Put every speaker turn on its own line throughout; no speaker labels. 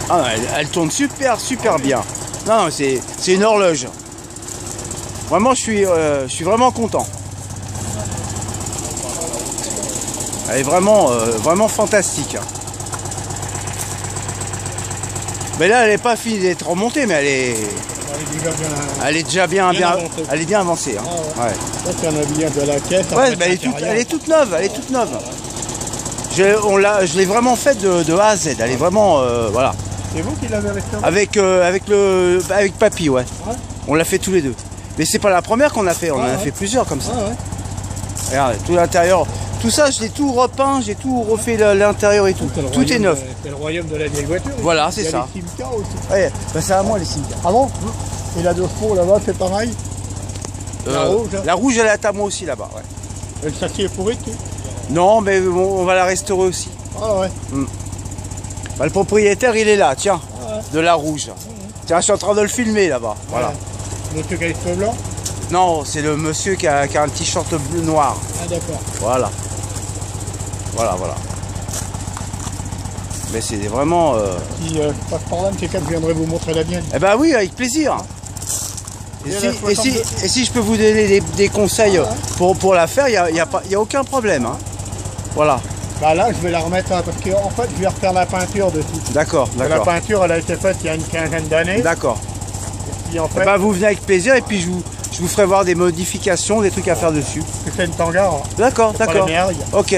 Ah, elle tourne super bien. Non, c'est une horloge. Vraiment, je suis vraiment content. Elle est vraiment, vraiment fantastique. Mais là, elle n'est pas finie d'être remontée, mais elle est déjà bien avancée. Hein.
Ah ouais. Ouais. Ça, c'est un habillage de la caisse.
Ouais, mais elle est toute neuve. Elle est toute neuve. Je l'ai vraiment faite de A à Z. Elle est vraiment, voilà.
C'est vous qui l'avez restauré?
Avec papy, ouais. On l'a fait tous les deux. Mais c'est pas la première qu'on a fait. On en a fait plusieurs comme ça. Regardez, tout l'intérieur. Tout ça, je l'ai tout repeint, j'ai tout refait l'intérieur et tout. Tout est neuf.
C'est le royaume de la vieille voiture.
Voilà, c'est ça.
Il y a les Simca aussi.
Ouais, bah c'est à moi les Simca.
Ah bon? Et la deux chevaux là-bas, c'est pareil?
La rouge, elle est à moi aussi là-bas. Ouais.
Et le châssis est pourri, tout?
Non, mais on va la restaurer aussi.
Ah ouais.
Bah, le propriétaire, il est là, tiens, de la rouge. Tiens, je suis en train de le filmer là-bas. Voilà.
Monsieur qui a les cheveux blancs?
Non, c'est le monsieur qui a un t-shirt bleu noir.
Ah d'accord.
Voilà. Voilà. Mais c'est vraiment...
Si je passe par là, M. 4, je viendrai vous montrer la mienne.
Eh ben oui, avec plaisir. Et si je peux vous donner des conseils pour la faire, il n'y a aucun problème. Hein. Voilà.
Bah là, je vais la remettre, parce qu'en fait, je vais refaire la peinture dessus.
D'accord.
La peinture, elle a été faite il y a une quinzaine d'années.
D'accord.
Et en fait,
eh ben, vous venez avec plaisir et puis je vous ferai voir des modifications, des trucs à faire dessus.
c'est une Tangara.
D'accord. Ok.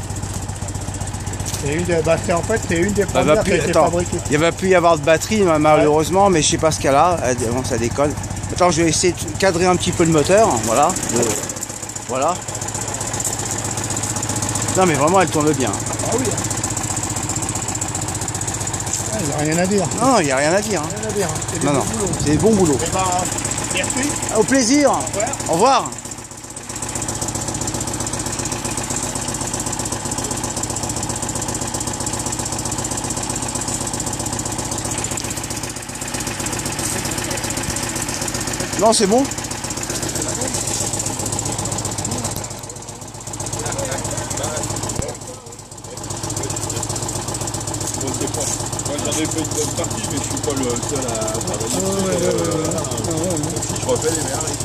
En fait, c'est une des premières qui a été fabriquée.
Il ne va plus y avoir de batterie malheureusement, mais je sais pas ce qu'elle a. Bon, ça déconne. Attends, je vais essayer de cadrer un petit peu le moteur. Voilà. Voilà. Non mais vraiment elle tourne bien.
Ah oui. Il n'y a rien à dire.
Non, il n'y a rien à dire. Non. C'est bon boulot.
Eh ben, merci.
Au plaisir. Au revoir. Non, c'est bon.
Moi j'en ai fait une bonne partie, mais je suis pas le seul à travailler. Si je refais les merdes.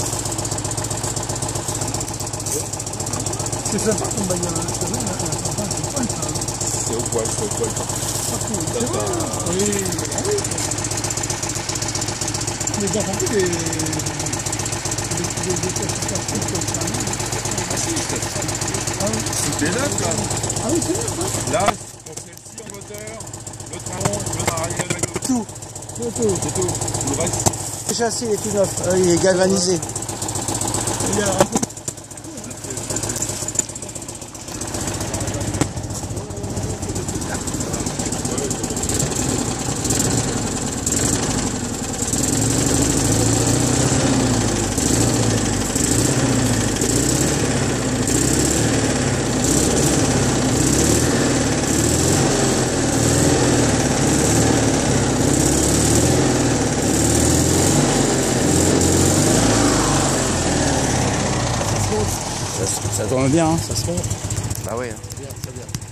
C'est sympa ton bagnole.
C'est au poil,
C'est vrai. Oui. Mais ils ont rempli des
Tout est neuf là.
Ah oui, c'est neuf.
Là, pour celle-ci en moteur, le tronc, le arrière,
Tout.
c'est tout. Le reste.
Le châssis est tout neuf. Il est galvanisé. Ça tourne bien, hein.
Ça se monte.
Bah oui.
C'est bien.